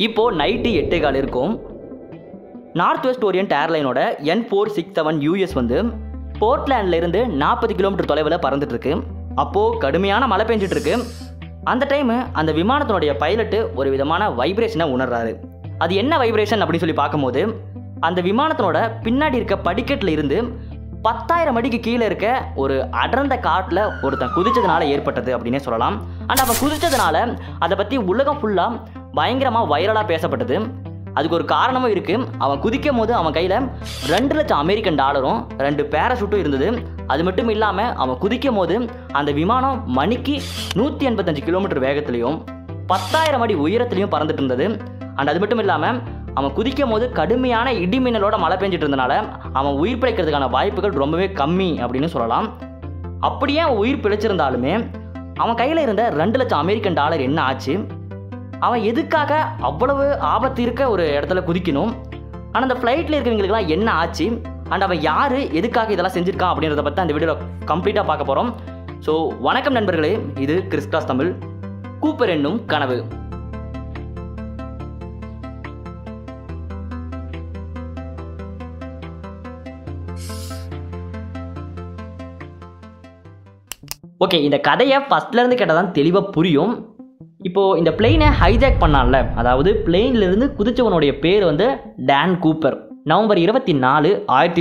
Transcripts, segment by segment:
இப்போது நைட்டு 8:15 இருக்கும். North west orient ஏர்லைனோட N467 US வந்து போர்ட்லேண்ட்லேருந்து 40 கிலோமீட்டர் தொலைவில் பறந்துட்டுருக்கு. அப்போது கடுமையான மழை பெஞ்சிட்ருக்கு. அந்த டைமு அந்த விமானத்தினுடைய பைலட்டு ஒரு விதமான வைப்ரேஷனை உணர்றாரு. அது என்ன வைப்ரேஷன் அப்படின்னு சொல்லி பார்க்கும்போது அந்த விமானத்தினோட பின்னாடி இருக்க படிக்கட்டில் இருந்து 10,000 அடிக்கு கீழே இருக்க ஒரு அடர்ந்த காட்டில் ஒருத்தன் குதிச்சதுனால ஏற்பட்டது அப்படின்னே சொல்லலாம். அண்ட் அவன் குதிச்சதுனால அதை பற்றி உலகம் ஃபுல்லாக பயங்கரமாக வைரலாக பேசப்பட்டது. அதுக்கு ஒரு காரணமும் இருக்குது. அவன் குதிக்கும் போது அவன் கையில் 2 லட்சம் அமெரிக்கன் டாலரும் 2 பேராஷூட்டும் இருந்தது. அது மட்டும் இல்லாமல் அவன் குதிக்கும் போது அந்த விமானம் மணிக்கு 185 கிலோமீட்டர் வேகத்துலையும் 10,000 அடி உயரத்துலையும் பறந்துட்டு இருந்தது. அண்ட் அது மட்டும் இல்லாமல் அவன் குதிக்கும் போது கடுமையான இடிமின்னலோட மழை பெஞ்சிட்டு இருந்தனால அவன் உயிர் பிழைக்கிறதுக்கான வாய்ப்புகள் ரொம்பவே கம்மி அப்படின்னு சொல்லலாம். அப்படியே அவன் உயிர் பிழைச்சிருந்தாலுமே அவன் கையில் இருந்த 2 லட்சம் அமெரிக்கன் டாலர் என்ன ஆச்சு? அவன் எதுக்காக அவ்வளவு ஆபத்து இருக்க ஒரு இடத்துல குதிக்கணும்? ஆனால் அந்த ஃப்ளைட்டில் இருக்கிறவங்களுக்குலாம் என்ன ஆச்சு? அண்ட் அவன் யார், எதுக்காக இதெல்லாம் செஞ்சுருக்கான் அப்படின்றத பற்றி அந்த வீடியோவில் கம்ப்ளீட்டாக பார்க்க போகிறோம். ஸோ வணக்கம் நண்பர்களே, இது கிறிஸ் கிளாஸ் தமிழ். கூப்பர் என்னும் கனவு. ஓகே, இந்த கதையை ஃபஸ்ட்லேருந்து கேட்டால் தான் தெளிவாக புரியும். இப்போது இந்த பிளெயினை ஹைஜாக் பண்ணான்ல, அதாவது பிளெயின்லேருந்து குதிச்சவனுடைய பேர் வந்து டான் கூப்பர். நவம்பர் 24,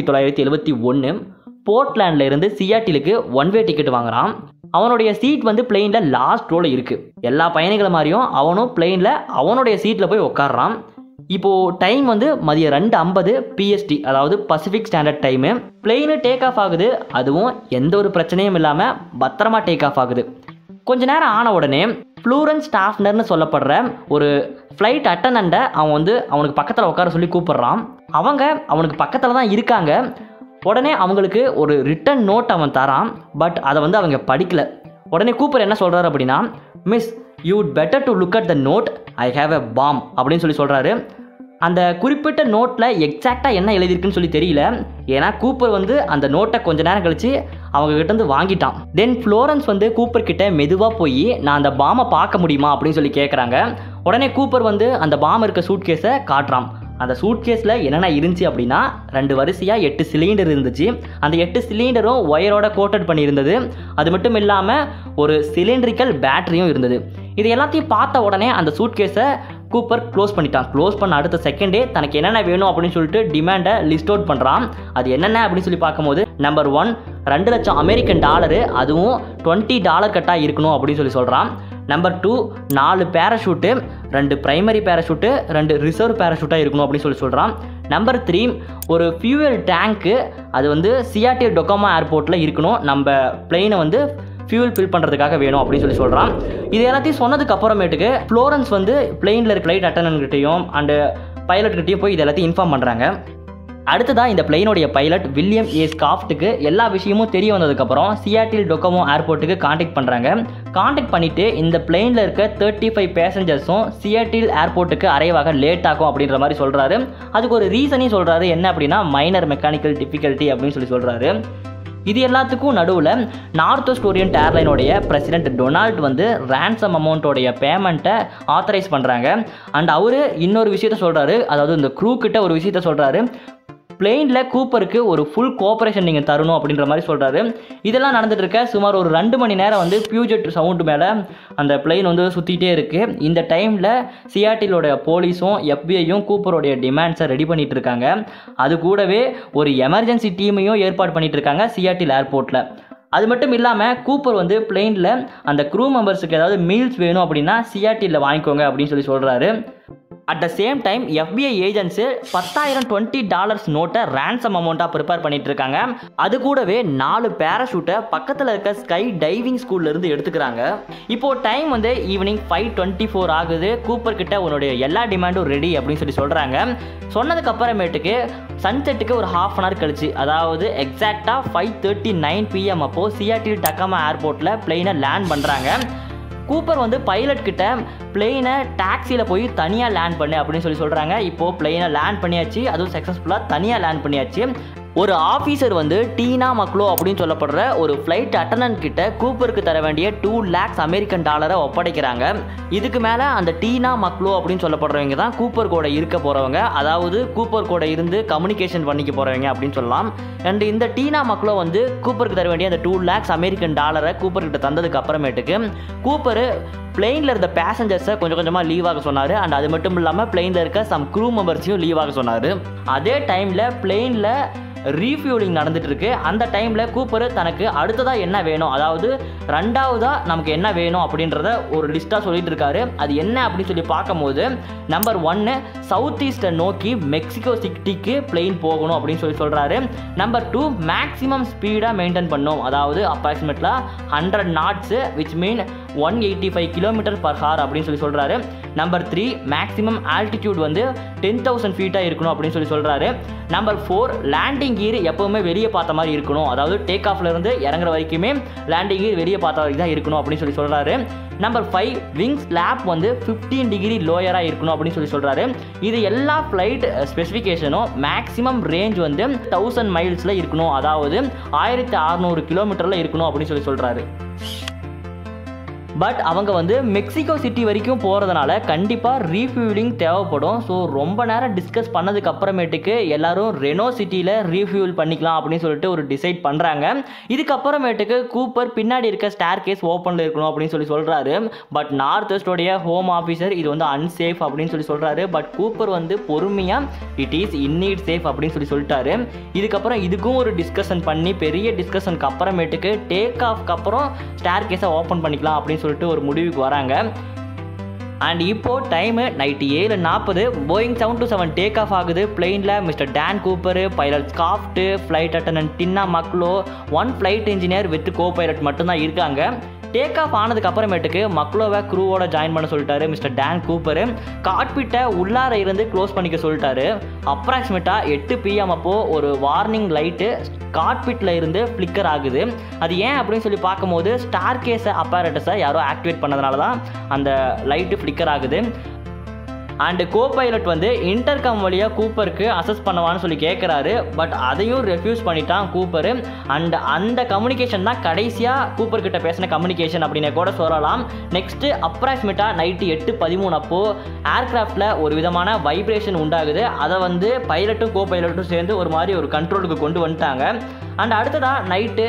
1971 போர்ட்லேண்டில் இருந்து சியாட்டிலுக்கு ஒன்வே டிக்கெட் வாங்குறான். அவனுடைய சீட் வந்து பிளெயினில் லாஸ்ட் ரோவில் இருக்குது. எல்லா பயணிகளை மாதிரியும் அவனும் பிளெயினில் அவனுடைய சீட்டில் போய் உட்காடுறான். இப்போது டைம் வந்து மதியம் 2:50 PST, அதாவது pacific standard time. Plane take off ஆகுது. அதுவும் எந்த ஒரு பிரச்சனையும் இல்லாமல் பத்திரமா டேக் ஆஃப் ஆகுது. கொஞ்ச நேரம் ஆன உடனே ஃப்ளூரன்ஸ் ஸ்டாஃப்னர்னு சொல்லப்படுற ஒரு ஃப்ளைட் அட்டண்டண்ட்டை அவன் வந்து அவனுக்கு பக்கத்தில் உட்கார சொல்லி கூப்பிட்றான். அவங்க அவனுக்கு பக்கத்தில் தான் இருக்காங்க. உடனே அவங்களுக்கு ஒரு ரிட்டன் நோட் அவன் தரான். பட் அதை வந்து அவங்க படிக்கல. உடனே கூப்பர் என்ன சொல்கிறாரு அப்படின்னா, miss you'd better to look at the note, I have a bomb அப்படின்னு சொல்லி சொல்கிறாரு. அந்த குறிப்பிட்ட நோட்டில் எக்ஸாக்டாக என்ன எழுதியிருக்குன்னு சொல்லி தெரியல. ஏன்னா கூப்பர் வந்து அந்த நோட்டை கொஞ்ச நேரம் கழித்து அவங்ககிட்ட வாங்கிட்டான். தென் ஃப்ளோரன்ஸ் வந்து கூப்பர் கிட்ட மெதுவாக போய் நான் அந்த பாமை பார்க்க முடியுமா அப்படின்னு சொல்லி கேட்குறாங்க. உடனே கூப்பர் வந்து அந்த பாம் இருக்க சூட்கேஸை காட்டுறான். அந்த சூட்கேஸில் என்னென்ன இருந்துச்சு அப்படின்னா 2 வரிசையாக 8 சிலிண்டர் இருந்துச்சு. அந்த 8 சிலிண்டரும் ஒயரோட கோட்டட் பண்ணியிருந்தது. அது மட்டும் இல்லாமல் ஒரு சிலிண்ட்ரிக்கல் பேட்டரியும் இருந்தது. இது எல்லாத்தையும் பார்த்த உடனே அந்த சூட்கேஸை கூப்பர் க்ளோஸ் பண்ணிட்டான். க்ளோஸ் பண்ண அடுத்த செகண்டே தனக்கு என்னென்ன வேணும் அப்படின்னு சொல்லிட்டு டிமாண்டை லிஸ்ட் அவுட் பண்ணுறான். அது என்னென்ன அப்படின்னு சொல்லி பார்க்கும்போது நம்பர் 1 2 லட்சம் அமெரிக்கன் டாலரு, அதுவும் $20 கட்டாக இருக்கணும் அப்படின்னு சொல்லி சொல்கிறான். Number 2 4 parachute, 2 primary parachute, 2 reserve பேராஷூட்டாக இருக்கணும் அப்படின்னு சொல்லி சொல்கிறான். நம்பர் 3 ஒரு ஃபியூவல் டேங்க்கு, அது வந்து சியாட்டில் டொக்கோமா ஏர்போர்ட்டில் இருக்கணும். நம்ம பிளெயினை வந்து ஃபியூல் ஃபில் பண்ணுறதுக்காக வேணும் அப்படின்னு சொல்லி சொல்கிறான். இது எல்லாத்தையும் சொன்னதுக்கு அப்புறமேட்டுக்கு ஃப்ளோரன்ஸ் வந்து பிளெயினில் இருக்க ஃப்ளைட் அட்டண்டன்ட்கிட்டையும் அண்டு பைலட்கிட்டையும் போய் இது எல்லாத்தையும் இன்ஃபார்ம் பண்ணுறாங்க. அடுத்ததாக இந்த பிளெயினுடைய பைலட் வில்லியம் ஏ ஸ்காஃப்ட்டுக்கு எல்லா விஷயமும் தெரிய வந்ததுக்கப்புறம் சியாட்டில் டொக்கோமோ ஏர்போர்ட்டுக்கு காண்டாக்ட் பண்ணுறாங்க. காண்டாக்ட் பண்ணிவிட்டு இந்த பிளெயினில் இருக்க 35 பேசஞ்சர்ஸும் சியாட்டில் ஏர்போர்ட்டுக்கு அரைவாக லேட் ஆகும் அப்படின்ற மாதிரி சொல்கிறாரு. அதுக்கு ஒரு ரீசனையும் சொல்கிறாரு. என்ன அப்படின்னா மைனர் மெக்கானிக்கல் டிஃபிகல்ட்டி அப்படின்னு சொல்லி சொல்கிறாரு. இது எல்லாத்துக்கும் நடுவில் நார்த் வெஸ்ட் ஓரியன்ட் ஏர்லைனோடைய பிரசிடென்ட் டொனால்ட் வந்து ரேன்சம் அமௌண்ட்டோடைய பேமெண்ட்டை ஆத்தரைஸ் பண்ணுறாங்க. அண்ட் அவர் இன்னொரு விஷயத்த சொல்கிறாரு. அதாவது இந்த க்ரூ கிட்ட ஒரு விஷயத்த சொல்கிறாரு. பிளெயினில் கூப்பருக்கு ஒரு ஃபுல் கோஆப்ரேஷன் நீங்கள் தரணும் அப்படின்ற மாதிரி சொல்கிறாரு. இதெல்லாம் நடந்துட்டு இருக்க சுமார் ஒரு 2 மணி நேரம் வந்து பியூஜெட் சவுண்டு மேலே அந்த பிளெயின் வந்து சுற்றிக்கிட்டே இருக்குது. இந்த டைமில் சியாட்டிலோட போலீஸும் FBI-யும் கூப்பரோடைய டிமாண்ட்ஸை ரெடி பண்ணிகிட்டு இருக்காங்க. அது கூடவே ஒரு எமர்ஜென்சி டீமையும் ஏற்பாடு பண்ணிகிட்டு இருக்காங்க சியாட்டில் ஏர்போர்ட்டில். அது மட்டும் இல்லாமல் கூப்பர் வந்து பிளெயினில் அந்த க்ரூ மெம்பர்ஸுக்கு ஏதாவது மீல்ஸ் வேணும் அப்படின்னா சியாட்டிலில் வாங்கிக்கோங்க அப்படின்னு சொல்லி சொல்கிறாரு. At the same time FBI agents $10,020 நோட்டை ரேன்சம் அமௌண்ட்டாக ப்ரிப்பேர் பண்ணிட்டு இருக்காங்க. அது கூடவே 4 பேராஷூட்டை பக்கத்தில் இருக்க ஸ்கை டைவிங் ஸ்கூல்லேருந்து எடுத்துக்கிறாங்க. இப்போது டைம் வந்து ஈவினிங் 5:24 ஆகுது. கூப்பர் கிட்ட உன்னுடைய எல்லா டிமாண்டும் ரெடி அப்படின்னு சொல்லி சொல்கிறாங்க. சொன்னதுக்கு அப்புறமேட்டுக்கு சன்செட்டுக்கு ஒரு ½ அன் ஹவர் கழிச்சு, அதாவது எக்ஸாக்டாக 5:39 PM அப்போது சியாட்டில் டக்கோமா ஏர்போர்ட்டில் பிளெயினை லேண்ட் பண்ணுறாங்க. கூப்பர் வந்து பைலட் கிட்ட பிளெயினை டாக்ஸியில் போய் தனியாக லேண்ட் பண்ணு அப்படின்னு சொல்லி சொல்கிறாங்க. இப்போது பிளெயினை லேண்ட் பண்ணியாச்சு. அதுவும் சக்ஸஸ்ஃபுல்லாக தனியாக லேண்ட் பண்ணியாச்சு. ஒரு ஆஃபீஸர் வந்து டீனா மக்லோ அப்படின்னு சொல்லப்படுற ஒரு ஃப்ளைட் அட்டண்டன்ட் கிட்ட கூப்பருக்கு தர வேண்டிய 2 lakhs அமெரிக்கன் டாலரை ஒப்படைக்கிறாங்க. இதுக்கு மேலே அந்த டீனா மக்லோ அப்படின்னு சொல்லப்படுறவங்க தான் கூப்பர் கூட இருக்க போகிறவங்க, அதாவது கூப்பர் கூட இருந்து கம்யூனிகேஷன் பண்ணிக்க போகிறவங்க அப்படின்னு சொல்லலாம். அண்ட் இந்த டீனா மக்லோ வந்து கூப்பருக்கு தர வேண்டிய அந்த 2 lakhs அமெரிக்கன் டாலரை கூப்பர் கிட்ட தந்ததுக்கு அப்புறமேட்டுக்கு கூப்பர் பிளெயினில் இருந்த பேசஞ்சர்ஸை கொஞ்சம் கொஞ்சமாக லீவ் ஆக சொன்னார். அண்ட் அது மட்டும் இல்லாமல் பிளெயினில் இருக்க சம் க்ரூ மெம்பர்ஸையும் லீவ் ஆக சொன்னார். அதே டைமில் பிளெயினில் ரீஃபியூலிங் நடந்துட்டு இருக்கு. அந்த டைமில் கூப்பர் தனக்கு அடுத்ததாக என்ன வேணும், அதாவது ரெண்டாவதாக நமக்கு என்ன வேணும் அப்படின்றத ஒரு லிஸ்ட்டாக சொல்லிட்டு இருக்காரு. அது என்ன அப்படின்னு சொல்லி பார்க்கும்போது நம்பர் 1 சவுத் ஈஸ்ட்டை நோக்கி மெக்சிகோ சிட்டிக்கு பிளெயின் போகணும் அப்படின்னு சொல்லி சொல்கிறாரு. நம்பர் 2 மேக்ஸிமம் ஸ்பீடாக மெயின்டைன் பண்ணும், அதாவது அப்ராக்சிமேட்லாக 100 knots விச் மீன் 185 km/h அப்படின்னு சொல்லி சொல்கிறாரு. நம்பர் 3 மேக்ஸிமம் ஆல்டிடியூட் வந்து 10,000 feet இருக்கணும் அப்படின்னு சொல்லி சொல்கிறாரு. நம்பர் 4 லேண்டிங் கீர் எப்பவுமே வெளியே பார்த்த மாதிரி இருக்கணும், அதாவது டேக் ஆஃப்ல இருந்து இறங்குற வரைக்குமே லேண்டிங் கீர் வெளியே பார்த்த வரைக்கும் தான் இருக்கணும் அப்படின்னு சொல்லி சொல்கிறாரு. நம்பர் 5 விங்ஸ் லேப் வந்து 15 degree லோயராக இருக்கணும் அப்படின்னு சொல்லி சொல்கிறாரு. இது எல்லா ஃப்ளைட் ஸ்பெசிஃபிகேஷனும் மேக்ஸிமம் ரேஞ்ச் வந்து 1000 miles இருக்கணும், அதாவது 1600 km இருக்கணும் அப்படின்னு சொல்லி சொல்கிறாரு. பட் அவங்க வந்து மெக்சிகோ சிட்டி வரைக்கும் போகிறதுனால கண்டிப்பாக ரீஃபியூலிங் தேவைப்படும். ஸோ ரொம்ப நேரம் டிஸ்கஸ் பண்ணதுக்கு அப்புறமேட்டுக்கு எல்லாரும் ரெனோ சிட்டியில் ரீஃபியூல் பண்ணிக்கலாம் அப்படின்னு சொல்லிட்டு ஒரு டிசைட் பண்ணுறாங்க. இதுக்கப்புறமேட்டுக்கு கூப்பர் பின்னாடி இருக்க ஸ்டேர் கேஸ் ஓப்பனில் இருக்கணும் அப்படின்னு சொல்லி சொல்கிறாரு. பட் நார்த் வெஸ்டோடைய ஹோம் ஆஃபீஸர் இது வந்து அன்சேஃப் அப்படின்னு சொல்லி சொல்கிறாரு. பட் கூப்பர் வந்து பொறுமையாக இட் இஸ் இன்னீட் சேஃப் அப்படின்னு சொல்லி சொல்லிட்டாரு. இதுக்கப்புறம் இதுக்கும் ஒரு டிஸ்கஷன் பண்ணி பெரிய டிஸ்கஷனுக்கு அப்புறமேட்டுக்கு டேக் ஆஃப்க்கு அப்புறம் ஸ்டேர் கேஸை ஓப்பன் பண்ணிக்கலாம் அப்படின்னு சொல்லிட்டு ஒரு முடிவுக்கு வராங்க. அண்ட் இப்போ time night 7:40 Boeing 727 take off ஆகுது. பிளெயினில் mister Dan Cooper, pilot Scott, flight attendant Tina Mucklow, 1 flight engineer with co pilot மட்டும்தான் இருக்காங்க. டேக் ஆஃப் ஆனதுக்கு அப்புறமேட்டுக்கு மக்லோவை க்ரூவோட ஜாயின் பண்ண சொல்லிட்டாரு மிஸ்டர் டான் கூப்பரு. காக்பிட்டை உள்ளார இருந்து க்ளோஸ் பண்ணிக்க சொல்லிட்டாரு. அப்ராக்சிமேட்டாக 8 PM அப்போ ஒரு வார்னிங் லைட்டு காக்பிட்டில் இருந்து ஃப்ளிக்கர் ஆகுது. அது ஏன் அப்படின்னு சொல்லி பார்க்கும்போது ஸ்டார் கேஸை அப்பாரட்டஸை யாரோ ஆக்டிவேட் பண்ணதுனால தான் அந்த லைட்டு ஃப்ளிக்கர் ஆகுது. அண்டு கோ பைலட் வந்து இன்டர்கம் வழியாக கூப்பருக்கு அசஸ் பண்ணுவான்னு சொல்லி கேட்குறாரு. பட் அதையும் ரெஃப்யூஸ் பண்ணிட்டான் கூப்பரு. அண்ட் அந்த கம்யூனிகேஷன் தான் கடைசியாக கூப்பர் கிட்ட பேசின கம்யூனிகேஷன் அப்படின்னு கூட சொல்லலாம். நெக்ஸ்ட்டு அப்ராக்சிமேட்டாக நைட்டு 8:13 அப்போது ஏர்கிராஃப்டில் ஒரு விதமான வைப்ரேஷன் உண்டாகுது. அதை வந்து பைலட்டும் கோ பைலட்டும் சேர்ந்து ஒரு மாதிரி ஒரு கண்ட்ரோலுக்கு கொண்டு வந்துட்டாங்க. அண்ட் அடுத்ததாக நைட்டு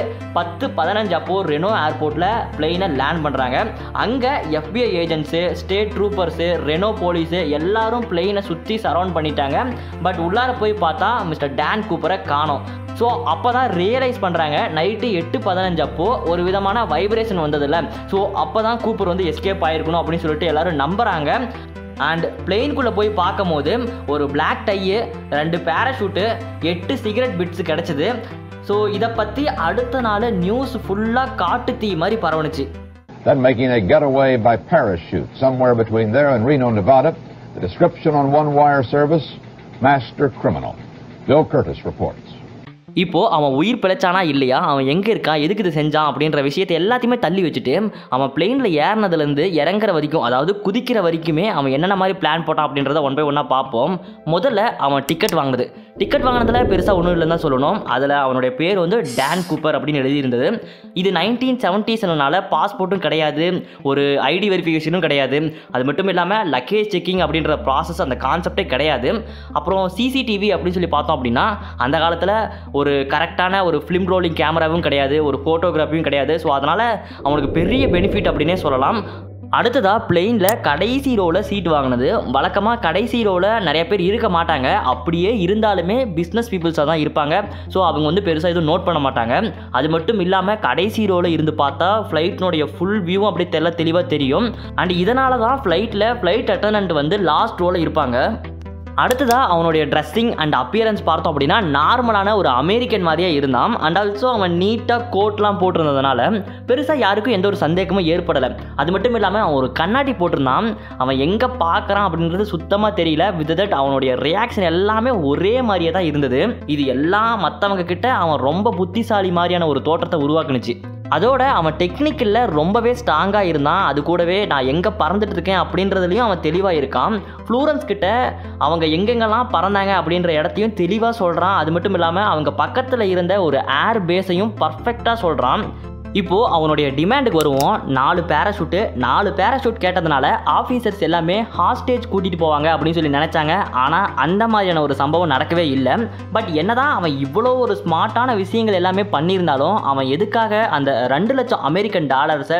10:15 அப்போது ரெனோ ஏர்போர்ட்டில் பிளெயினை லேண்ட் பண்ணுறாங்க. அங்கே FBI agents, state troopers, Reno police எல்லாரும் பிளெயினை சுற்றி சரவுண்ட் பண்ணிட்டாங்க. பட் உள்ளார போய் பார்த்தா மிஸ்டர் டான் கூப்பரை காணோம். ஸோ அப்போ தான் ரியலைஸ் பண்ணுறாங்க நைட்டு 8:15 அப்போது ஒரு விதமான வைப்ரேஷன் வந்ததில்ல. ஸோ அப்போ தான் கூப்பர் வந்து எஸ்கேப் ஆகிருக்கணும் அப்படின்னு சொல்லிட்டு எல்லாரும் நம்புகிறாங்க. அண்ட் பிளெயின்குள்ளே போய் பார்க்கும் போது ஒரு black tie, 2 parachute, 8 cigarette bits கிடச்சிது. ஸோ இதை பற்றி அடுத்த நாள் நியூஸ் ஃபுல்லாக காட்டு தீ மாதிரி பரவணுச்சு. Then making a getaway by parachute somewhere between there and Reno, Nevada. The description on One Wire service, master criminal. Bill Curtis reports. இப்போது அவன் உயிர் பிழைச்சானா இல்லையா, அவன் எங்கே இருக்கான், எதுக்கு இது செஞ்சான் அப்படின்ற விஷயத்தை எல்லாத்தையுமே தள்ளி வச்சுட்டு அவன் பிளெயினில் ஏறினதுலேருந்து இறங்குற வரைக்கும், அதாவது குதிக்கிற வரைக்குமே அவன் என்னென்ன மாதிரி பிளான் போட்டான் அப்படின்றத ஒன் பை ஒன்னாக பார்ப்போம். முதல்ல அவன் டிக்கெட் வாங்கினது. டிக்கெட் வாங்கினதில் பெருசாக ஒன்றும் இல்லைன்னு தான் சொல்லணும். அதில் அவனுடைய பேர் வந்து டான் கூப்பர் அப்படின்னு எழுதியிருந்தது. இது 1970s பாஸ்போர்ட்டும் கிடையாது, ஒரு ஐடி வெரிஃபிகேஷனும் கிடையாது. அது மட்டும் இல்லாமல் லக்கேஜ் செக்கிங் அப்படின்ற ப்ராசஸ் அந்த கான்செப்டே கிடையாது. அப்புறம் சிசிடிவி அப்படின்னு சொல்லி பார்த்தோம் அப்படின்னா அந்த காலத்தில் ஒரு கரெக்டான ஒரு ஃபிலிம் ரோலிங் கேமராவும் கிடையாது, ஒரு ஃபோட்டோகிராஃபியும் கிடையாது. ஸோ அதனால் அவனுக்கு பெரிய பெனிஃபிட் அப்படின்னே சொல்லலாம். அடுத்ததாக பிளெயினில் கடைசி ரோவில் சீட் வாங்கினது. வழக்கமாக கடைசி ரோவில் நிறைய பேர் இருக்க மாட்டாங்க, அப்படியே இருந்தாலுமே பிஸ்னஸ் பீப்புள்ஸாக தான் இருப்பாங்க. ஸோ அவங்க வந்து பெருசாக எதுவும் நோட் பண்ண மாட்டாங்க. அது மட்டும் இல்லாமல் கடைசி ரோவில் இருந்து பார்த்தா ஃப்ளைட்னுடைய ஃபுல் வியூவும் அப்படியே தெளிவாக தெரியும். அண்ட் இதனால தான் ஃப்ளைட் அட்டண்டன்ட் வந்து லாஸ்ட் ரோவில் இருப்பாங்க. அடுத்ததாக அவனுடைய ட்ரெஸ்ஸிங் அண்ட் அப்பியரன்ஸ் பார்த்தோம் அப்படின்னா நார்மலான ஒரு அமெரிக்கன் மாதிரியே இருந்தான். அண்ட் ஆல்சோ அவன் நீட்டாக கோட்லாம் போட்டிருந்ததுனால பெருசாக யாருக்கும் எந்த ஒரு சந்தேகமும் ஏற்படலை. அது மட்டும் இல்லாமல் அவன் ஒரு கண்ணாடி போட்டிருந்தான். அவன் எங்கே பார்க்குறான் அப்படின்றது சுத்தமாக தெரியல. வித் தட் அவனுடைய ரியாக்ஷன் எல்லாமே ஒரே மாதிரியே தான் இருந்தது. இது எல்லாம் மற்றவங்க கிட்ட அவன் ரொம்ப புத்திசாலி மாதிரியான ஒரு தோற்றத்தை உருவாக்குனுச்சு. அதோட அவன் டெக்னிக்கலில் ரொம்பவே ஸ்ட்ராங்காக இருந்தான். அது கூடவே நான் எங்கே பறந்துட்டு இருக்கேன் அப்படின்றதுலையும் அவன் தெளிவாக இருக்கான். ஃப்ளூரன்ஸ் கிட்ட அவங்க எங்கெங்கெல்லாம் பறந்தாங்க அப்படின்ற இடத்தையும் தெளிவாக சொல்கிறான். அது மட்டும் இல்லாமல் அவங்க பக்கத்தில் இருந்த ஒரு ஏர் பேஸையும் பர்ஃபெக்டாக சொல்கிறான். இப்போது அவனுடைய டிமாண்டுக்கு வருவோம். 4 பேராஷூட் கேட்டதுனால ஆஃபீஸர்ஸ் எல்லாமே ஹாஸ்டேஜ் கூட்டிகிட்டு போவாங்க அப்படின்னு சொல்லி நினச்சாங்க. ஆனால் அந்த மாதிரியான ஒரு சம்பவம் நடக்கவே இல்லை. பட் என்னதான் அவன் இவ்வளோ ஒரு ஸ்மார்ட்டான விஷயங்கள் எல்லாமே பண்ணியிருந்தாலும் அவன் எதுக்காக அந்த 2 லட்சம் அமெரிக்கன் டாலர்ஸை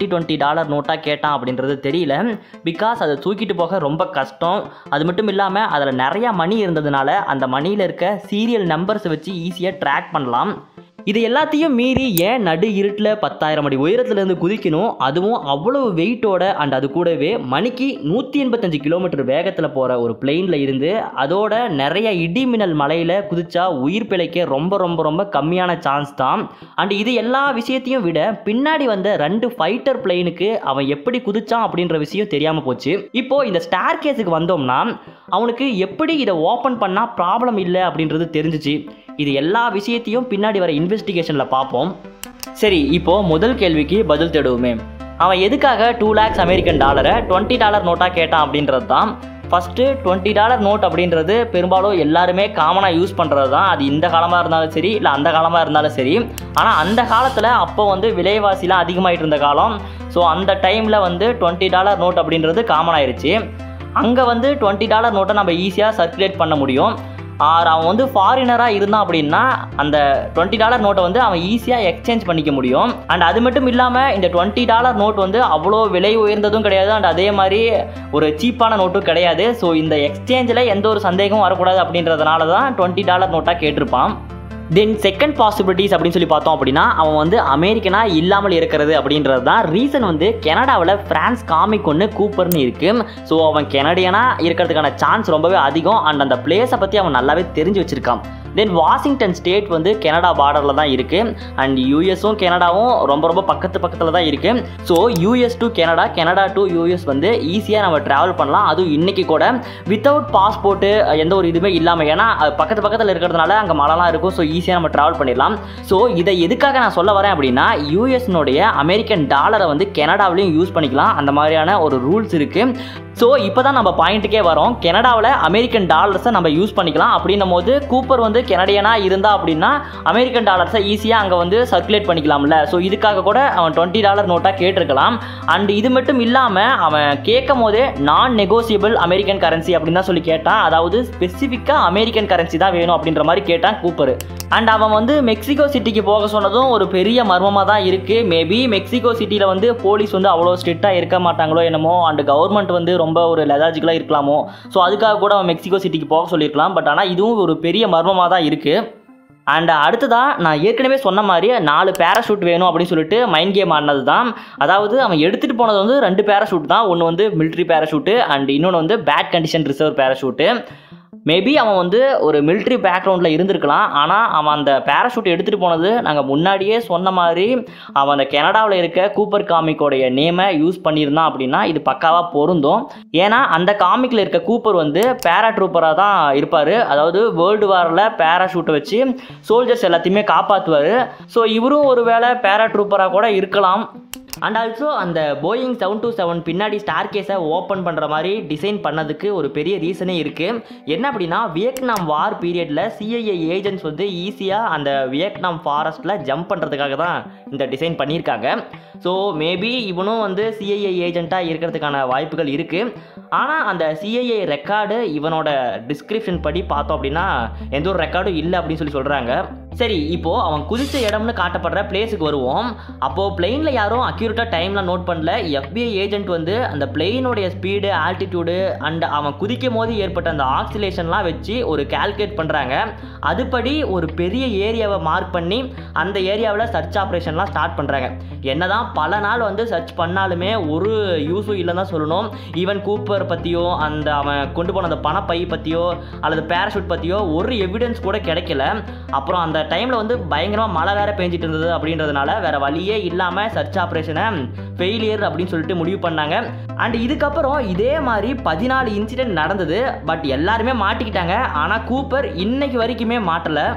$20 நோட்டாக கேட்டான் அப்படின்றது தெரியல. பிகாஸ் அதை தூக்கிட்டு போக ரொம்ப கஷ்டம். அது மட்டும் இல்லாமல் அதில் நிறையா மணி இருந்ததுனால அந்த மணியில் இருக்க சீரியல் நம்பர்ஸை வச்சு ஈஸியாக ட்ராக் பண்ணலாம். இது எல்லாத்தையும் மீறி ஏன் நடு இருட்டில் 10,000 அடி உயரத்துலேருந்து குதிக்கணும், அதுவும் அவ்வளவு வெயிட்டோட அண்ட் அது கூடவே மணிக்கு 185 கிலோமீட்டர் வேகத்தில் போகிற ஒரு பிளெயினில் இருந்து அதோட நிறைய இடி மின்னல் மலையில் குதிச்சா உயிர் பிழைக்க ரொம்ப ரொம்ப ரொம்ப கம்மியான சான்ஸ் தான். அண்ட் இது எல்லா விஷயத்தையும் விட பின்னாடி வந்த 2 ஃபைட்டர் பிளெயினுக்கு அவன் எப்படி குதிச்சான் அப்படின்ற விஷயம் தெரியாமல் போச்சு. இப்போது இந்த ஸ்டார் கேஸுக்கு வந்தோம்னா அவனுக்கு எப்படி இதை ஓப்பன் பண்ணால் ப்ராப்ளம் இல்லை அப்படின்றது தெரிஞ்சிச்சு. இது எல்லா விஷயத்தையும் பின்னாடி வர இன்வெஸ்டிகேஷனில் பார்ப்போம். சரி, இப்போது முதல் கேள்விக்கு பதில் தேடுவோமே. அவன் எதுக்காக 2 lakhs அமெரிக்கன் டாலரை $20 நோட்டாக கேட்டான் அப்படின்றது தான். ஃபஸ்ட்டு $20 நோட் அப்படின்றது பெரும்பாலும் எல்லாருமே காமனாக யூஸ் பண்ணுறது தான். அது இந்த காலமாக இருந்தாலும் சரி இல்லை அந்த காலமாக இருந்தாலும் சரி. ஆனால் அந்த காலத்தில் அப்போ வந்து விலைவாசிலாம் அதிகமாகிட்டு இருந்த காலம். ஸோ அந்த டைமில் வந்து $20 நோட் அப்படின்றது காமன் ஆயிடுச்சு. அங்கே வந்து $20 நோட்டை நம்ம ஈஸியாக சர்க்குலேட் பண்ண முடியும். அவன் வந்து ஃபாரினராக இருந்தான் அப்படின்னா அந்த $20 நோட்டை வந்து அவன் ஈஸியாக எக்ஸ்சேஞ்ச் பண்ணிக்க முடியும். அண்ட் அது மட்டும் இல்லாமல் இந்த $20 நோட் வந்து அவ்வளோ விலை உயர்ந்ததும் கிடையாது அண்ட் அதே மாதிரி ஒரு சீப்பான நோட்டும் கிடையாது. ஸோ இந்த எக்ஸ்சேஞ்சில் எந்த ஒரு சந்தேகமும் வரக்கூடாது அப்படின்றதுனால தான் $20 நோட்டாக கேட்டிருப்பான். தென் செகண்ட் பாசிபிலிட்டிஸ் அப்படின்னு சொல்லி பார்த்தோம் அப்படின்னா அவன் வந்து அமெரிக்கனாக இல்லாமல் இருக்கிறது அப்படின்றது தான். ரீசன் வந்து கனடாவில் ஃப்ரான்ஸ் காமிக் ஒன்று கூப்பர்னு இருக்குது. ஸோ அவன் கெனடியனாக இருக்கிறதுக்கான சான்ஸ் ரொம்பவே அதிகம் அண்ட் அந்த பிளேஸை பற்றி அவன் நல்லாவே தெரிஞ்சு வச்சுருக்கான். தென் வாஷிங்டன் ஸ்டேட் வந்து கனடா பார்டரில் தான் இருக்குது அண்ட் யூஎஸும் கனடாவும் ரொம்ப ரொம்ப பக்கத்தில் தான் இருக்குது. So US to Canada, Canada to US வந்து ஈஸியாக நம்ம ட்ராவல் பண்ணலாம். அதுவும் இன்றைக்கி கூட வித்தவுட் பாஸ்போர்ட்டு எந்த ஒரு இதுவுமே இல்லாமல். ஏன்னா பக்கத்தில் இருக்கிறதுனால அங்கே மழைலாம் இருக்கும். ஸோ ஈஸியாக நம்ம ட்ராவல் பண்ணிடலாம். ஸோ இதை எதுக்காக நான் சொல்ல வரேன் அப்படின்னா யூஎஸ்னுடைய அமெரிக்கன் டாலரை வந்து கனடாவிலையும் யூஸ் பண்ணிக்கலாம். அந்த மாதிரியான ஒரு ரூல்ஸ் இருக்குது. ஸோ இப்போ தான் நம்ம பாயிண்ட்டுக்கே வரோம். கனடாவில் அமெரிக்கன் டாலர்ஸை நம்ம யூஸ் பண்ணிக்கலாம். அப்படின்னும் போது கூப்பர் வந்து கனடியனாக இருந்தா அப்படின்னா அமெரிக்கன் டாலர்ஸை ஈஸியாக அங்கே வந்து சர்க்குலேட் பண்ணிக்கலாம்ல. ஸோ இதுக்காக கூட அவன் $20 நோட்டாக கேட்டிருக்கலாம். அண்ட் இது மட்டும் இல்லாமல் அவன் கேட்கும் போதே நான் நெகோசியபிள் அமெரிக்கன் கரன்சி அப்படின்னு தான் சொல்லி கேட்டான். அதாவது ஸ்பெசிஃபிக்காக அமெரிக்கன் கரன்சி தான் வேணும் அப்படின்ற மாதிரி கேட்டான் கூப்பர். அண்ட் அவன் வந்து மெக்சிகோ சிட்டிக்கு போக சொன்னதும் ஒரு பெரிய மர்மமாக தான் இருக்குது. மேபி மெக்சிகோ சிட்டியில் வந்து போலீஸ் வந்து அவ்வளோ ஸ்ட்ரிக்டாக இருக்க மாட்டாங்களோ என்னமோ அண்ட் கவர்மெண்ட் வந்து ரொம்ப ஒரு லெதாஜிக்கலாக இருக்கலாமோ. ஸோ அதுக்காக கூட அவன் மெக்சிகோ சிட்டிக்கு போக சொல்லியிருக்கலாம். பட் ஆனால் இதுவும் ஒரு பெரிய மர்மமாக தான் இருக்குது. அண்ட் அடுத்ததாக நான் ஏற்கனவே சொன்ன மாதிரி 4 பேராஷூட் வேணும் அப்படின்னு சொல்லிட்டு மைண்ட் கேம் ஆடினது தான். அதாவது அவன் எடுத்துகிட்டு போனது வந்து 2 பேராஷூட் தான். ஒன்று வந்து மிலிட்ரி பேராஷூட்டு அண்ட் இன்னொன்று வந்து bad condition reserve parachute. Maybe அவன் வந்து ஒரு மிலிட்ரி பேக்ரவுண்டில் இருந்திருக்கலாம். ஆனால் அவன் அந்த பேராஷூட் எடுத்துகிட்டு போனது நாங்கள் முன்னாடியே சொன்ன மாதிரி அவன் அந்த கனடாவில் இருக்க கூப்பர் காமிக்கோடைய நேமை யூஸ் பண்ணியிருந்தான் அப்படின்னா இது பக்காவாக பொருந்தும். ஏன்னா அந்த காமிக்கில் இருக்க கூப்பர் வந்து பேராட்ரூப்பராக தான் இருப்பார். அதாவது வேர்ல்டு வாரில் பேராஷூட்டை வச்சு சோல்ஜர்ஸ் எல்லாத்தையுமே காப்பாற்றுவார். ஸோ இவரும் ஒரு வேளை பேராட்ரூப்பராக கூட இருக்கலாம். அண்ட் ஆல்சோ அந்த போயிங் 727 பின்னாடி ஸ்டார் கேஸை ஓப்பன் பண்ணுற மாதிரி டிசைன் பண்ணதுக்கு ஒரு பெரிய ரீசனே இருக்குது. என்ன அப்படின்னா வியட்நாம் வார் பீரியடில் சிஐஏ ஏஜென்ட்ஸ் வந்து ஈஸியாக அந்த வியட்நாம் ஃபாரஸ்ட்டில் ஜம்ப் பண்ணுறதுக்காக தான் இந்த டிசைன் பண்ணியிருக்காங்க. ஸோ மேபி இவனும் வந்து சிஐஏ ஏஜெண்ட்டாக இருக்கிறதுக்கான வாய்ப்புகள் இருக்குது. ஆனால் அந்த சிஐஏ ரெக்கார்டு இவனோட டிஸ்கிரிப்ஷன் படி பார்த்தோம் அப்படின்னா எந்த ஒரு ரெக்கார்டும் இல்லை அப்படின்னு சொல்லி சொல்கிறாங்க. சரி, இப்போது அவன் குதித்த இடம்னு காட்டப்படுற பிளேஸுக்கு வருவோம். அப்போது பிளெயினில் யாரும் அக்யூரேட்டாக டைம்லாம் நோட் பண்ணல. FBI ஏஜென்ட் வந்து அந்த பிளெயினோடைய ஸ்பீடு, ஆல்டிடியூடு அண்ட் அவன் குதிக்கும் போது ஏற்பட்ட அந்த ஆக்சிலேஷன்லாம் வச்சு ஒரு கால்குலேட் பண்ணுறாங்க. அதுபடி ஒரு பெரிய ஏரியாவை மார்க் பண்ணி அந்த ஏரியாவில் சர்ச் ஆப்ரேஷன்லாம் ஸ்டார்ட் பண்ணுறாங்க. என்னதான் பல நாள் வந்து சர்ச் பண்ணாலுமே ஒரு யூஸும் இல்லைன்னு தான் சொல்லணும். ஈவன் கூப்பர் பற்றியோ அந்த அவன் கொண்டு போன அந்த பணப்பை பற்றியோ அல்லது பேராஷூட் பற்றியோ ஒரு எவிடன்ஸ் கூட கிடைக்கல. அப்புறம் அந்த டைமில் வந்து பயங்கரமாக மழை வேற பெஞ்சிட்டு இருந்தது அப்படின்றதுனால வேற வழியே இல்லாமல் சர்ச் ஆப்ரேஷனை ஃபெயிலியர் அப்படின்னு சொல்லிட்டு முடிவு பண்ணாங்க. அண்ட் இதுக்கப்புறம் இதே மாதிரி 14 இன்சிடென்ட் நடந்தது. பட் எல்லாருமே மாட்டிக்கிட்டாங்க. ஆனால் கூப்பர் இன்னைக்கு வரைக்குமே மாட்டலை.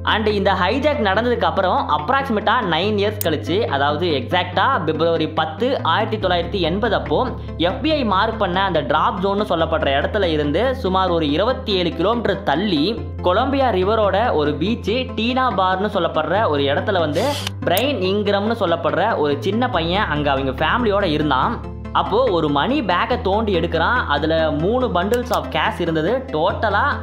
அண்ட் இந்த ஹைஜாக் நடந்ததுக்கு அப்புறம் அப்ராக்சிமேட்டாக 9 இயர்ஸ் கழிச்சு, அதாவது எக்ஸாக்டாக பிப்ரவரி 10, 1980 அப்போ FBI மார்க் பண்ண அந்த டிராப் ஜோன்னு சொல்லப்படுற இடத்துல இருந்து சுமார் ஒரு 27 கிலோமீட்டர் தள்ளி கொலம்பியா ரிவரோட ஒரு பீச்சு டீனா பார்னு சொல்லப்படுற ஒரு இடத்துல வந்து பிரைன் இங்கிரம்னு சொல்லப்படுற ஒரு சின்ன பையன் அங்கே அவங்க ஃபேமிலியோட இருந்தான். அப்போது ஒரு மணி பேக்கை தோண்டி எடுக்கிறான். அதில் 3 பண்டில்ஸ் ஆஃப் கேஷ் இருந்தது. டோட்டலாக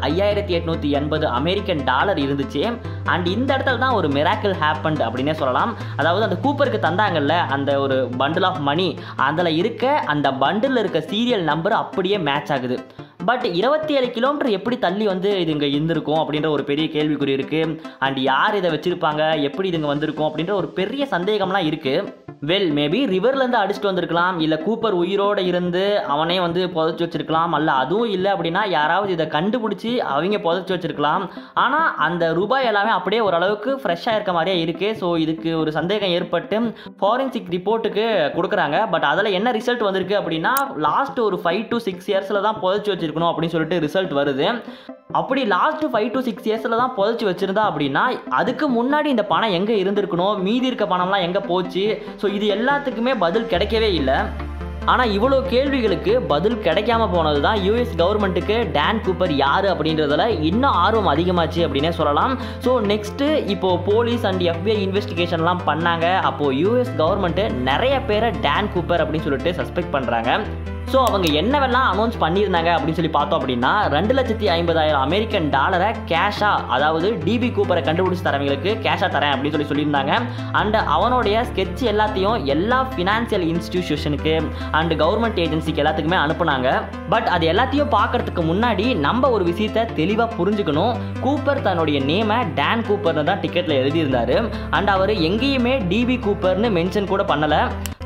5880 அமெரிக்கன் டாலர் இருந்துச்சு. அண்ட் இந்த இடத்துல தான் ஒரு மிராக்கிள் ஹேப்பன்ட் அப்படின்னே சொல்லலாம். அதாவது அந்த கூப்பருக்கு தந்தாங்கல்ல அந்த ஒரு பண்டில் ஆஃப் மணி, அதில் இருக்க அந்த பண்டில் இருக்க சீரியல் நம்பர் அப்படியே மேட்ச் ஆகுது. பட் 27 கிலோமீட்டர் எப்படி தள்ளி வந்து இது இங்கே இருந்திருக்கும் அப்படின்ற ஒரு பெரிய கேள்விக்குறி இருக்குது. அண்ட் யார் இதை வச்சுருப்பாங்க, எப்படி இது இங்கே வந்திருக்கும் அப்படின்ற ஒரு பெரிய சந்தேகம்லாம் இருக்குது. வெல், மேபி ரிவர்லேருந்து அடிச்சுட்டு வந்திருக்கலாம், இல்லை கூப்பர் உயிரோடு இருந்து அவனே வந்து புதைச்சி வச்சிருக்கலாம், அல்ல அதுவும் இல்லை அப்படின்னா யாராவது இதை கண்டுபிடிச்சி அவங்க புதைச்சி வச்சிருக்கலாம். ஆனால் அந்த ரூபாய் எல்லாமே அப்படியே ஓரளவுக்கு ஃப்ரெஷ்ஷாக இருக்க மாதிரியே இருக்குது. ஸோ இதுக்கு ஒரு சந்தேகம் ஏற்பட்டு ஃபாரன்சிக் ரிப்போர்ட்டுக்கு கொடுக்குறாங்க. பட் அதில் என்ன ரிசல்ட் வந்திருக்கு அப்படின்னா லாஸ்ட் ஒரு 5 to 6 இயர்ஸில் தான் புதைச்சி வச்சிருக்கணும் அப்படின்னு சொல்லிட்டு ரிசல்ட் வருது. அப்படி லாஸ்ட் 5 to 6 இயர்ஸில் தான் புதைச்சி வச்சிருந்தா அப்படின்னா அதுக்கு முன்னாடி இந்த பணம் எங்கே இருந்திருக்கணும், மீதி இருக்க பணம்லாம் எங்கே போச்சு? ஸோ இது எல்லாத்துக்குமே பதில் கிடைக்கவே இல்லை. ஆனால் இவ்வளோ கேள்விகளுக்கு பதில் கிடைக்காம போனது தான் யூஎஸ் கவர்மெண்ட்டுக்கு டான் கூப்பர் யார் அப்படின்றதுல இன்னும் ஆர்வம் அதிகமாச்சு அப்படின்னே சொல்லலாம். ஸோ நெக்ஸ்ட்டு இப்போது போலீஸ் அண்ட் FBI இன்வெஸ்டிகேஷன்லாம் பண்ணாங்க. அப்போது யூஎஸ் கவர்மெண்ட்டு நிறைய பேரை டான் கூப்பர் அப்படின்னு சொல்லிட்டு சஸ்பெக்ட் பண்ணுறாங்க. ஸோ அவங்க என்னவெல்லாம் அனௌன்ஸ் பண்ணியிருந்தாங்க அப்படின்னு சொல்லி பார்த்தோம் அப்படின்னா 2,50,000 அமெரிக்கன் டாலரை கேஷாக, அதாவது டிபி கூப்பரை கண்டுபிடிச்சி தரவங்களுக்கு கேஷாக தரேன் அப்படின்னு சொல்லியிருந்தாங்க. அண்ட் அவனுடைய ஸ்கெட்ச் எல்லாத்தையும் எல்லா ஃபினான்சியல் இன்ஸ்டிடியூஷனுக்கு அண்ட் கவர்மெண்ட் ஏஜென்சிக்கு எல்லாத்துக்குமே அனுப்புனாங்க. பட் அது எல்லாத்தையும் பார்க்கறதுக்கு முன்னாடி நம்ம ஒரு விஷயத்தை தெளிவாக புரிஞ்சுக்கணும். கூப்பர் தன்னுடைய நேமை டான் கூப்பர்னு தான் டிக்கெட்டில் எழுதியிருந்தார். அண்ட் அவர் எங்கேயுமே டிபி கூப்பர்னு மென்ஷன் கூட பண்ணலை.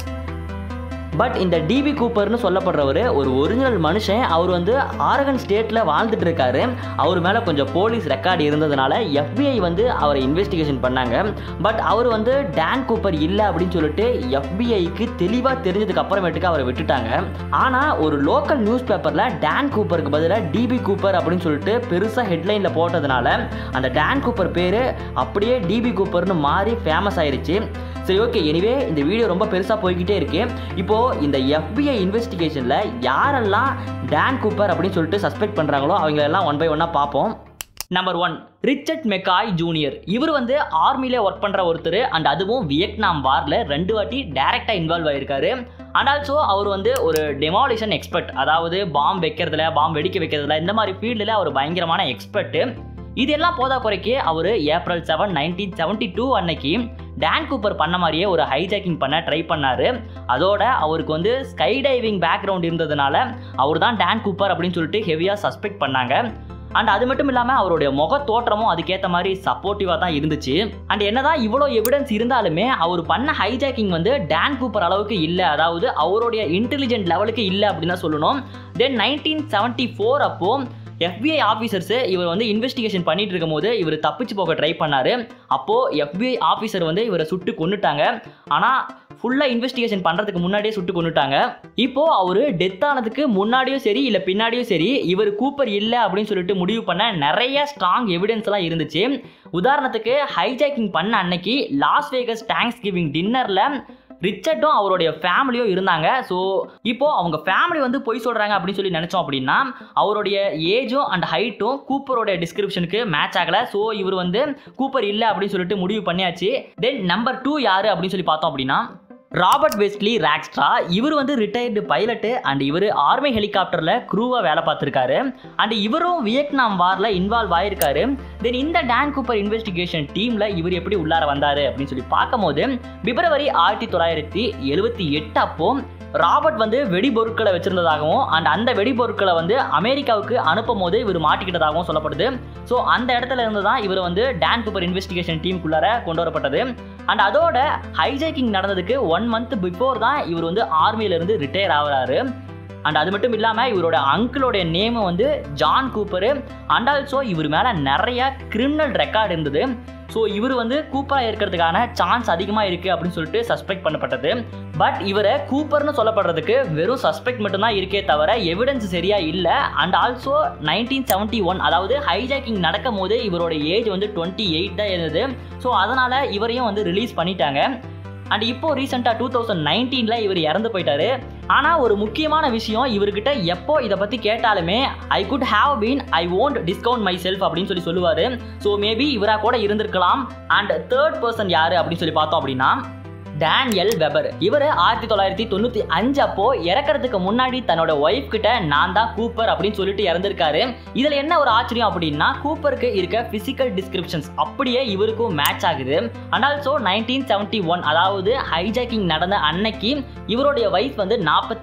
பட் இந்த டிபி கூப்பர்னு சொல்லப்படுறவர் ஒரு ஒரிஜினல் மனுஷன். அவர் வந்து ஆரகன் ஸ்டேட்டில் வாழ்ந்துட்டு இருக்காரு. அவர் மேலே கொஞ்சம் போலீஸ் ரெக்கார்டு இருந்ததுனால FBI வந்து அவரை இன்வெஸ்டிகேஷன் பண்ணாங்க. பட் அவர் வந்து டான் கூப்பர் இல்லை அப்படின்னு சொல்லிட்டு FBIக்கு தெளிவாக தெரிஞ்சதுக்கு அப்புறமேட்டுக்கு அவரை விட்டுட்டாங்க. ஆனால் ஒரு லோக்கல் நியூஸ் பேப்பரில் டான் கூப்பருக்கு பதிலாக டிபி கூப்பர் அப்படின்னு சொல்லிட்டு பெருசாக ஹெட்லைனில் போட்டதுனால அந்த டான் கூப்பர் பேர் அப்படியே டிபி கூப்பர்னு மாறி ஃபேமஸ் ஆயிடுச்சு. சரி, ஓகே, எனிவே இந்த வீடியோ ரொம்ப பெருசாக போய்கிட்டே இருக்கு. இப்போது இந்த FBI இன்வெஸ்டிகேஷனில் யாரெல்லாம் டான் கூப்பர் அப்படின்னு சொல்லிட்டு சஸ்பெக்ட் பண்ணுறாங்களோ அவங்களெல்லாம் ஒன் பை ஒன்னாக பார்ப்போம். Number 1, Richard McCoy junior. இவர் வந்து ஆர்மியிலே ஒர்க் பண்ணுற ஒருத்தர். அண்ட் அதுவும் வியட்நாம் வாரில் 2 வாட்டி டைரெக்டாக இன்வால்வ் ஆகிருக்காரு. அண்ட் ஆல்சோ அவர் வந்து ஒரு டெமாலிஷன் எக்ஸ்பர்ட், அதாவது பாம்பு வைக்கிறதுல, பாம்பு வெடிக்க வைக்கிறதுல, இந்த மாதிரி ஃபீல்டில் அவர் பயங்கரமான எக்ஸ்பர்ட்டு. இதெல்லாம் போதா குறைக்கு அவர் April 7, 1972 அன்னைக்கு டான் கூப்பர் பண்ண மாதிரியே ஒரு ஹைஜாக்கிங் பண்ண ட்ரை பண்ணார். அதோட அவருக்கு வந்து ஸ்கை டைவிங் பேக்ரவுண்ட் இருந்ததுனால அவர் தான் டான் கூப்பர் அப்படின்னு சொல்லிட்டு ஹெவியாக சஸ்பெக்ட் பண்ணாங்க. அண்ட் அது மட்டும் இல்லாமல் அவருடைய முக தோற்றமும் அதுக்கேற்ற மாதிரி சப்போர்ட்டிவாக தான் இருந்துச்சு. அண்ட் என்னதான் இவ்வளோ எவிடன்ஸ் இருந்தாலுமே அவர் பண்ண ஹைஜாக்கிங் வந்து டான் கூப்பர் அளவுக்கு இல்லை, அதாவது அவருடைய இன்டெலிஜென்ட் லெவலுக்கு இல்லை அப்படின்னு தான் சொல்லணும். தென் 1974 அப்போ FBI ஆஃபீஸர்ஸு இவர் வந்து இன்வெஸ்டிகேஷன் பண்ணிட்டு இருக்கும் போது இவர் தப்பிச்சு போக ட்ரை பண்ணார். அப்போது FBI ஆஃபீஸர் வந்து இவரை சுட்டு கொன்னுட்டாங்க. ஆனால் ஃபுல்லாக இன்வெஸ்டிகேஷன் பண்ணுறதுக்கு முன்னாடியே சுட்டு கொன்னுட்டாங்க. இப்போது அவர் டெத் ஆனதுக்கு முன்னாடியும் சரி இல்லை பின்னாடியும் சரி இவர் கூப்பர் இல்லை அப்படின்னு சொல்லிட்டு முடிவு பண்ண நிறைய ஸ்ட்ராங் எவிடன்ஸ்லாம் இருந்துச்சு. உதாரணத்துக்கு ஹைஜாக்கிங் பண்ண அன்னைக்கு லாஸ் வேகஸ் தேங்க்ஸ் கிவிங் டின்னரில் ரிச்சர்டும் அவருடைய ஃபேமிலியும் இருந்தாங்க. ஸோ இப்போது அவங்க ஃபேமிலி வந்து பொய் சொல்கிறாங்க அப்படின்னு சொல்லி நினச்சோம் அப்படின்னா அவருடைய ஏஜும் அண்ட் ஹைட்டும் கூப்பரோட டிஸ்கிரிப்ஷனுக்கு மேட்ச் ஆகலை. ஸோ இவர் வந்து கூப்பர் இல்லை அப்படின்னு சொல்லிட்டு முடிவு பண்ணியாச்சு. தென் நம்பர் 2 யார் அப்படின்னு சொல்லி பார்த்தோம் அப்படின்னா ராபர்ட் வெஸ்லி ராக்ஸ்ட்ரா. இவர் வந்து ரிட்டையர்டு பைலட்டு அண்ட் இவர் ஆர்மி ஹெலிகாப்டரில் க்ரூவாக வேலை பார்த்துருக்காரு. அண்ட் இவரும் வியட்நாம் வாரில் இன்வால்வ் ஆகிருக்காரு. தென் இந்த டான் கூப்பர் இன்வெஸ்டிகேஷன் டீமில் இவர் எப்படி உள்ளார வந்தார் அப்படின்னு சொல்லி பார்க்கும்போது பிப்ரவரி 1978 அப்போ ராபர்ட் வந்து வெடிபொருட்களை வச்சிருந்ததாகவும் அண்ட் அந்த வெடிபொருட்களை வந்து அமெரிக்காவுக்கு அனுப்பும் போது இவர் மாட்டிக்கிட்டதாகவும் சொல்லப்படுது. ஸோ அந்த இடத்துல இருந்து தான் இவர் வந்து டான் கூப்பர் இன்வெஸ்டிகேஷன் டீமுக்குள்ளார கொண்டு வரப்பட்டது. அண்ட் அதோட ஹைஜாக்கிங் நடந்ததுக்கு 1 month பிஃபோர் தான் இவர் வந்து ஆர்மியிலிருந்து ரிட்டையர் ஆகிறாரு. அண்ட் அது மட்டும் இல்லாமல் இவரோட அங்கிளோட நேம் வந்து ஜான் கூப்பரு. அண்ட் ஆல்சோ இவர் மேலே நிறைய கிரிமினல் ரெக்கார்டு இருந்தது. ஸோ இவர் வந்து கூப்பராக இருக்கிறதுக்கான சான்ஸ் அதிகமாக இருக்குது அப்படின்னு சொல்லிட்டு சஸ்பெக்ட் பண்ணப்பட்டது. பட் இவரை கூப்பர்னு சொல்லப்படுறதுக்கு வெறும் சஸ்பெக்ட் மட்டும்தான் இருக்கே தவிர எவிடன்ஸ் சரியாக இல்லை. அண்ட் ஆல்சோ 1971 அதாவது ஹைஜாக்கிங் நடக்கும் போது இவரோட ஏஜ் வந்து 28 தான் இருந்தது. ஸோ அதனால் இவரையும் வந்து ரிலீஸ் பண்ணிட்டாங்க. அண்ட் இப்போ ரீசெண்டாக 2019 இவர் இறந்து போயிட்டாரு. ஆனால் ஒரு முக்கியமான விஷயம், இவர்கிட்ட எப்போ இதை பற்றி கேட்டாலுமே I could have been, I won't discount myself அப்படின்னு சொல்லுவார். ஸோ மேபி இவராக கூட இருந்திருக்கலாம். அண்ட் தேர்ட் பர்சன் யார் அப்படின்னு சொல்லி பார்த்தோம் அப்படின்னா டேனியல் வெபர். இவர் 1995 அப்போ இறக்கிறதுக்கு முன்னாடி தன்னோட ஒய்ஃப் கிட்ட நான் தான் கூப்பர் அப்படின்னு சொல்லிட்டு இறந்திருக்காரு. இதில் என்ன ஒரு ஆச்சரியம் அப்படின்னா கூப்பருக்கு இருக்க பிசிக்கல் டிஸ்கிரிப்ஷன்ஸ் அப்படியே இவருக்கும் மேட்ச் ஆகுது. அண்ட் ஆல்சோ 1971 அதாவது ஹைஜாக்கிங் நடந்த அன்னைக்கு இவருடைய வயசு வந்து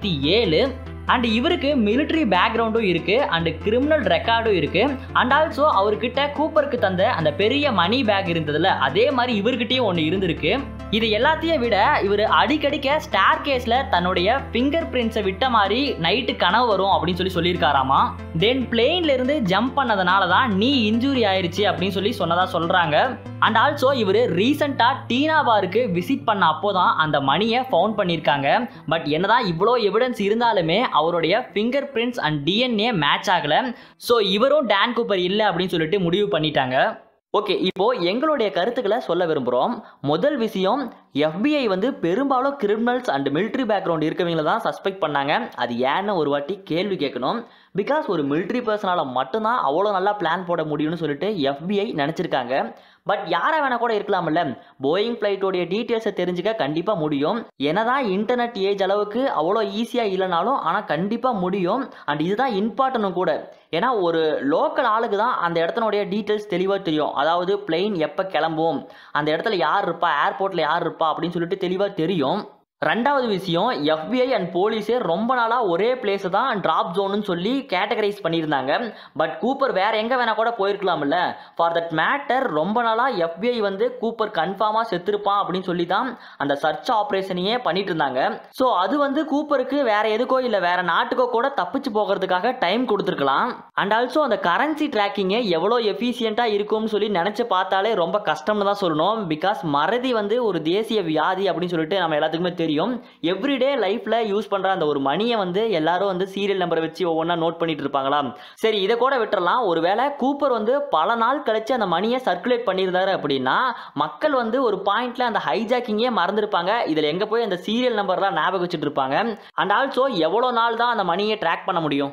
47. அண்ட் இவருக்கு மிலிட்ரி பேக்ரவுண்டும் இருக்கு அண்ட் கிரிமினல் ரெக்கார்டும் இருக்கு. அண்ட் ஆல்சோ அவர்கிட்ட கூப்பருக்கு தந்த அந்த பெரிய மணி பேக் இருந்ததுல அதே மாதிரி இவர்கிட்டயும் ஒன்று இருந்திருக்கு. இது எல்லாத்தையும் விட இவர் அடிக்கடிக்க ஸ்டார் கேஸ்ல தன்னுடைய ஃபிங்கர் பிரிண்ட்ஸை விட்ட மாதிரி நைட்டு கனவு வரும் அப்படின்னு சொல்லியிருக்காராமா. தென் பிளேன்ல இருந்து ஜம்ப் பண்ணதுனால தான் நீ இன்ஜூரி ஆயிருச்சு அப்படின்னு சொன்னதா சொல்றாங்க. அண்ட் ஆல்சோ இவர் ரீசெண்டாக டீனா பாருக்கு விசிட் பண்ண அப்போதான் அந்த மணியை ஃபவுண்ட் பண்ணியிருக்காங்க. பட் என்னதான் இவ்வளோ எவிடன்ஸ் இருந்தாலுமே அவருடைய fingerprints and DNA match ஆகலை. ஸோ இவரும் டான் கூப்பர் இல்லை அப்படின்னு சொல்லிட்டு முடிவு பண்ணிட்டாங்க. ஓகே, இப்போ எங்களுடைய கருத்துக்களை சொல்ல விரும்புகிறோம். முதல் விஷயம், FBI வந்து பெரும்பாலும் கிரிமினல்ஸ் அண்ட் மிலிட்ரி பேக்ரவுண்ட் இருக்கவங்கள தான் சஸ்பெக்ட் பண்ணாங்க. அது ஏன்னு ஒரு வாட்டி கேள்வி கேட்கணும். பிகாஸ் ஒரு மிலிட்ரி பர்சனால் மட்டும்தான் அவ்வளோ நல்லா பிளான் போட முடியும்னு சொல்லிட்டு FBI நினச்சிருக்காங்க. பட் யாரை வேணா கூட இருக்கலாம்ல. போயிங் ஃப்ளைட்டோடைய டீட்டெயில்ஸை தெரிஞ்சுக்க கண்டிப்பாக முடியும். என்னதான் இன்டர்நெட் ஏஜ் அளவுக்கு அவ்வளோ ஈஸியாக இல்லைனாலும் ஆனால் கண்டிப்பாக முடியும். அண்ட் இதுதான் இம்பார்ட்டனும் கூட. ஏன்னா ஒரு லோக்கல் ஆளுக்கு தான் அந்த இடத்தினுடைய டீட்டெயில்ஸ் தெளிவாக தெரியும். அதாவது பிளெயின் எப்போ கிளம்பும், அந்த இடத்துல யார் இருப்பா, ஏர்போர்ட்டில் யார் இருப்பா அப்படின்னு சொல்லிட்டு தெளிவாக தெரியும். ரெண்டாவது விஷயம், FBI அண்ட் போலீஸே ரொம்ப நாளாக ஒரே பிளேஸை தான் ட்ராப் ஜோன்னு சொல்லி கேட்டகரைஸ் பண்ணியிருந்தாங்க. பட் கூப்பர் வேற எங்கே வேணா கூட போயிருக்கலாம்ல. ஃபார் தட் மேட்டர் ரொம்ப நாளாக FBI வந்து கூப்பர் கன்ஃபார்மாக செத்துருப்பான் அப்படின்னு சொல்லி தான் அந்த சர்ச் ஆப்ரேஷனையே பண்ணிட்டு இருந்தாங்க. ஸோ அது வந்து கூப்பருக்கு வேற எதுக்கோ இல்லை வேற நாட்டுக்கோ கூட தப்பிச்சு போகிறதுக்காக டைம் கொடுத்துருக்கலாம். அண்ட் ஆல்சோ அந்த கரன்சி ட்ராக்கிங்கை எவ்வளோ எஃபிஷியண்ட்டாக இருக்கும்னு சொல்லி நினச்சி பார்த்தாலே ரொம்ப கஷ்டம்னு தான் சொல்லணும். பிகாஸ் மறதி வந்து ஒரு தேசிய வியாதி அப்படின்னு சொல்லிட்டு நம்ம எல்லாத்துக்குமே தெரியும். எவ்ரிடே லைஃப்ல யூஸ் பண்ற அந்த ஒரு மணியை வந்து எல்லாரும் வந்து சீரியல் நம்பரை வச்சு ஒவ்வொன்றா நோட் பண்ணிட்டு இருப்பாங்களா. சரி, இதை கூட விட்டுறலாம். ஒருவேளை கூப்பர் வந்து பல நாள் கழிச்சு அந்த மணியை சர்க்குலேட் பண்ணியிருந்தாரு அப்படின்னா மக்கள் வந்து ஒரு பாயிண்ட்ல அந்த ஹைஜாக்கிங்கே மறந்துருப்பாங்க. இதுல எங்க போய் அந்த சீரியல் நம்பர்லாம் ஞாபகம் வச்சுட்டு இருப்பாங்க. அண்ட் ஆல்சோ எவ்வளோ நாள் தான் அந்த மணியை ட்ராக் பண்ண முடியும்.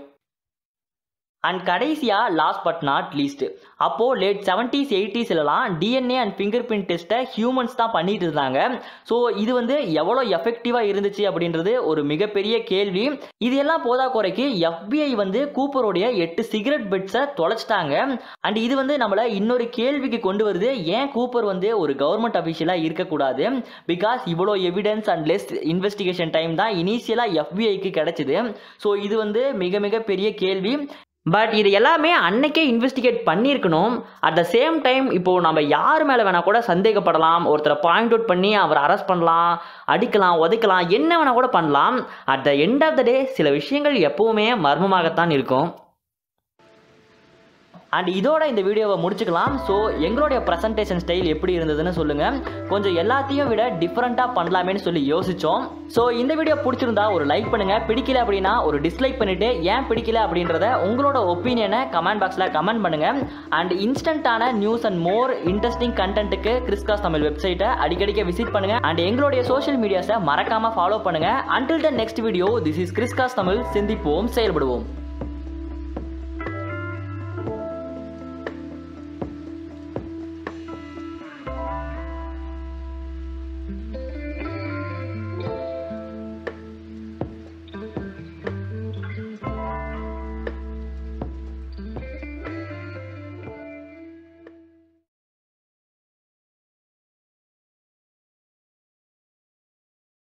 அண்ட் கடைசியாக லாஸ்ட் பட் நாட் லீஸ்ட், அப்போது லேட் 70s 80sலாம் டிஎன்ஏ அண்ட் ஃபிங்கர் பிரிண்ட் டெஸ்ட்டை ஹியூமன்ஸ் தான் பண்ணிட்டு இருந்தாங்க. ஸோ இது வந்து எவ்வளோ எஃபெக்டிவாக இருந்துச்சு அப்படின்றது ஒரு மிகப்பெரிய கேள்வி. இது எல்லாம் போதா குறைக்கு FBI வந்து கூப்பருடைய 8 சிகரெட் பெட்ஸை தொலைச்சிட்டாங்க. அண்ட் இது வந்து நம்மளை இன்னொரு கேள்விக்கு கொண்டு வருது, ஏன் கூப்பர் வந்து ஒரு கவர்மெண்ட் அஃபிஷியலாக இருக்கக்கூடாது. பிகாஸ் இவ்வளோ evidence and less investigation time தான் இனிஷியலாக FBIக்கு கிடைச்சிது. ஸோ இது வந்து மிக மிக பெரிய கேள்வி. பட் இது எல்லாமே அன்னைக்கே இன்வெஸ்டிகேட் பண்ணியிருக்கணும். அட் த சேம் டைம் இப்போது நம்ம யார் மேலே வேணால் கூட சந்தேகப்படலாம். ஒருத்தரை பாயிண்ட் அவுட் பண்ணி அவரை அரெஸ்ட் பண்ணலாம், அடிக்கலாம், உதைக்கலாம், என்ன வேணால் கூட பண்ணலாம். At the end of the day சில விஷயங்கள் எப்போவுமே மர்மமாகத்தான் இருக்கும். அண்ட் இதோட இந்த வீடியோவை முடிச்சுக்கலாம். ஸோ எங்களுடைய ப்ரெசன்டேஷன் ஸ்டைல் எப்படி இருந்ததுன்னு சொல்லுங்கள். கொஞ்சம் எல்லாத்தையும் விட டிஃப்ரெண்ட்டாக பண்ணலாமேன்னு சொல்லி யோசித்தோம். ஸோ இந்த வீடியோ பிடிச்சிருந்தா ஒரு லைக் பண்ணுங்கள், பிடிக்கல அப்படின்னா ஒரு டிஸ்லைக் பண்ணிவிட்டு ஏன் பிடிக்கல அப்படின்றத உங்களோட ஒப்பீனியனை கமெண்ட் பாக்ஸில் கமெண்ட் பண்ணுங்கள். அண்ட் இன்ஸ்டன்ட்டான நியூஸ் அண்ட் மோர் இன்ட்ரெஸ்டிங் கண்டென்ட்டுக்கு கிறிஸ்காஸ் தமிழ் வெப்சைட்டை அடிக்கடிக்க விசிட் பண்ணுங்கள். அண்ட் எங்களுடைய சோஷியல் மீடியாஸை மறக்காமல் ஃபாலோ பண்ணுங்கள். Until the next video, this is கிறிஸ்காஸ் தமிழ். சிந்திப்போம், செயல்படுவோம்.